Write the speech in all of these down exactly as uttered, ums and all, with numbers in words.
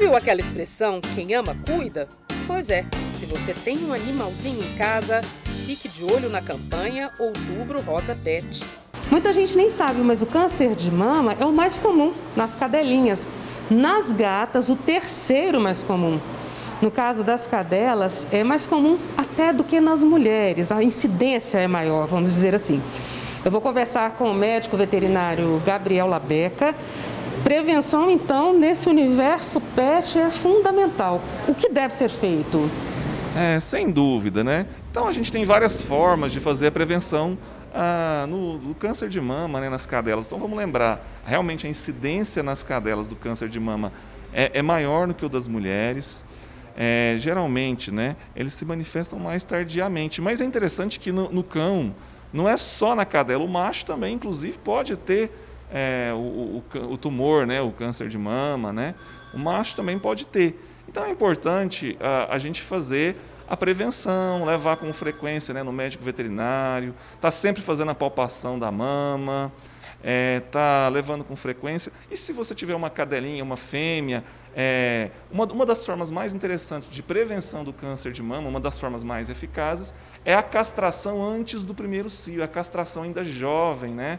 Ouviu aquela expressão, quem ama, cuida? Pois é, se você tem um animalzinho em casa, fique de olho na campanha Outubro Rosa Pet. Muita gente nem sabe, mas o câncer de mama é o mais comum nas cadelinhas. Nas gatas, o terceiro mais comum. No caso das cadelas, é mais comum até do que nas mulheres. A incidência é maior, vamos dizer assim. Eu vou conversar com o médico veterinário Gabriel Labeca. Prevenção, então, nesse universo pet é fundamental. O que deve ser feito? É, sem dúvida, né? Então, a gente tem várias formas de fazer a prevenção ah, no, no câncer de mama, né, nas cadelas. Então, vamos lembrar, realmente a incidência nas cadelas do câncer de mama é, é maior do que o das mulheres. É, geralmente, né, eles se manifestam mais tardiamente. Mas é interessante que no, no cão, não é só na cadela, o macho também, inclusive, pode ter É, o, o, o tumor, né, o câncer de mama, né, o macho também pode ter. Então é importante a, a gente fazer a prevenção, levar com frequência, né, no médico veterinário, tá sempre fazendo a palpação da mama, é, tá levando com frequência. E se você tiver uma cadelinha, uma fêmea, é, uma, uma das formas mais interessantes de prevenção do câncer de mama, uma das formas mais eficazes, é a castração antes do primeiro cio, a castração ainda jovem, né?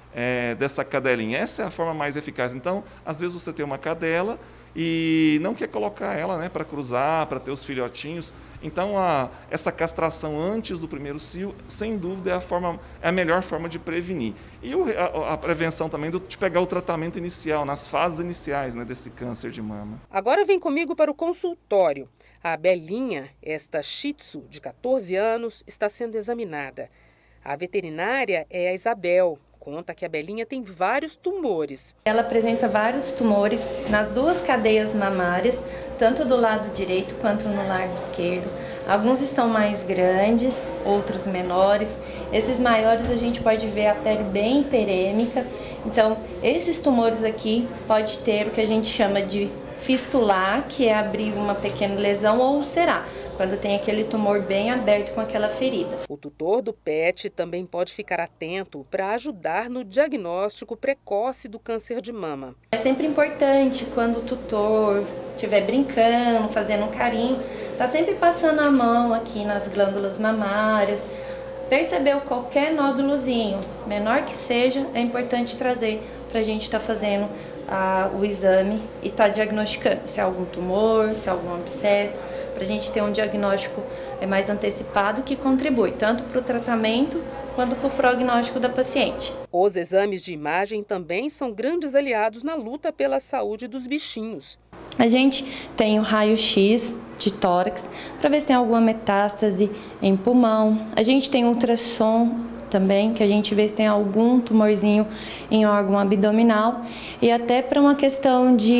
É, dessa cadelinha. Essa é a forma mais eficaz. Então, às vezes você tem uma cadela e não quer colocar ela, né, para cruzar, para ter os filhotinhos. Então, a, essa castração antes do primeiro cio, sem dúvida, é a, forma, é a melhor forma de prevenir. E o, a, a prevenção também do, de pegar o tratamento inicial, nas fases iniciais, né, desse câncer de mama. Agora vem comigo para o consultório. A Belinha, esta Shih Tzu de quatorze anos, está sendo examinada. A veterinária é a Isabel. Conta que a Belinha tem vários tumores. Ela apresenta vários tumores nas duas cadeias mamárias, tanto do lado direito quanto no lado esquerdo. Alguns estão mais grandes, outros menores. Esses maiores a gente pode ver a pele bem hiperêmica. Então, esses tumores aqui pode ter o que a gente chama de fistular, que é abrir uma pequena lesão, ou ulcerar, quando tem aquele tumor bem aberto com aquela ferida. O tutor do pet também pode ficar atento para ajudar no diagnóstico precoce do câncer de mama. É sempre importante, quando o tutor estiver brincando, fazendo um carinho, tá sempre passando a mão aqui nas glândulas mamárias. Percebeu qualquer nódulozinho, menor que seja, é importante trazer para a gente estar tá fazendo a, o exame e estar tá diagnosticando se é algum tumor, se é algum abscesso, para a gente ter um diagnóstico mais antecipado que contribui tanto para o tratamento quanto para o prognóstico da paciente. Os exames de imagem também são grandes aliados na luta pela saúde dos bichinhos. A gente tem o raio-x de tórax para ver se tem alguma metástase em pulmão. A gente tem ultrassom também, que a gente vê se tem algum tumorzinho em órgão abdominal. E até para uma questão de,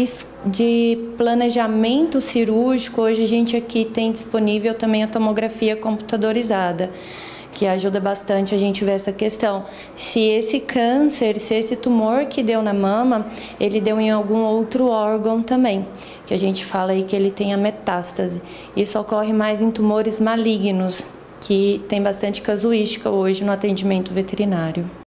de planejamento cirúrgico, hoje a gente aqui tem disponível também a tomografia computadorizada, que ajuda bastante a gente ver essa questão. Se esse câncer, se esse tumor que deu na mama, ele deu em algum outro órgão também, que a gente fala aí que ele tem a metástase. Isso ocorre mais em tumores malignos, que tem bastante casuística hoje no atendimento veterinário.